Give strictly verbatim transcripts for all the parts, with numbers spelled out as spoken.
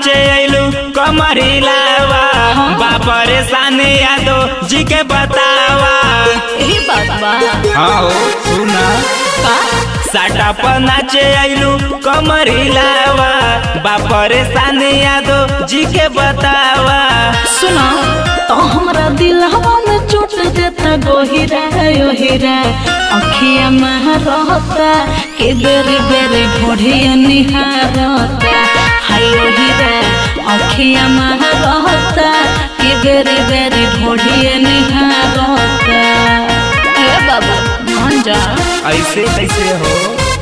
नाचे अइलू कमर हिलावा बापरे साने यादो जी के बतावा यही बात बा। हाँ हो सुना साटा पर नाचे अइलू कमर हिलावा बापरे साने यादो जी के बतावा। सुना तो हमरा दिलवा में चोट देता गोहिरा योहिरा अखिया में रहता के बेरी बेरी घोड़िया निहारता हाय योहिरा अखिया में रहता के बेरी बेरी घोड़िया निहारता। ए बाबा मान जा ऐसे कैसे हो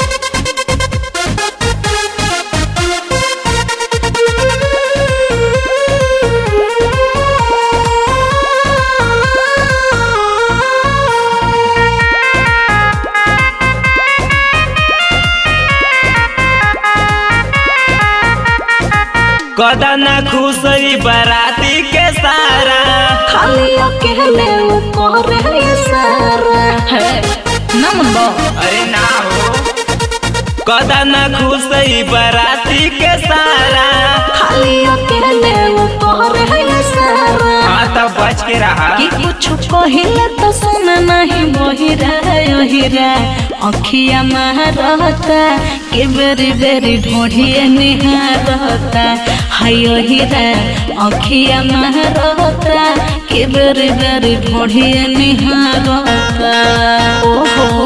कदा ना खुशी बराती के सारा खाली अकेले वो करे सारा है ना मुंडो। अरे ना हो कदा ना खुशी बराती के सारा खाली अकेले वो करे सारा। हाँ तब बच के रहा कि कुछ कहिले तो सुन नहीं बहिरा योहिरा अखिया में रहता के बेरी बेरी ढोढ़िया निहारता हाय योहिरा अखिया में रहता के बेरी बेरी ढोढ़िया निहारता। ओहो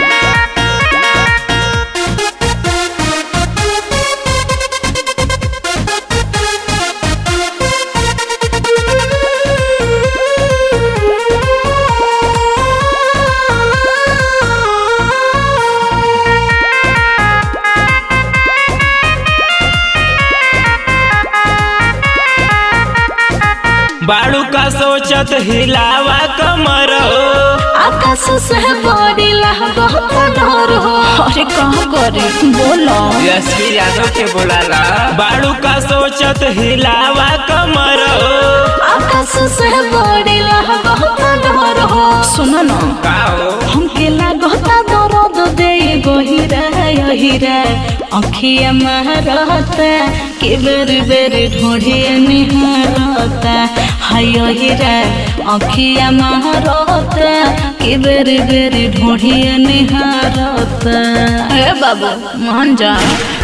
बाड़ू का सोचत हिलावा कमर आकाश से बड़ी लहबा डर हो। अरे कहाँ करे बोलो यशवी यादव के बोला बाड़ू का सोचत हिलावा कमर आकाश से बड़ी लहबा डर हो। सुनो ना का हो हमके लागता दर्द दे गोहिरा योहिरा अखिया में रहता के बेरी बेरी ढोढ़िया निहारता हाय योहिरा अखिया में रहता के बेरी बेरी ढोढ़िया निहारता। ए बाबा मान जा।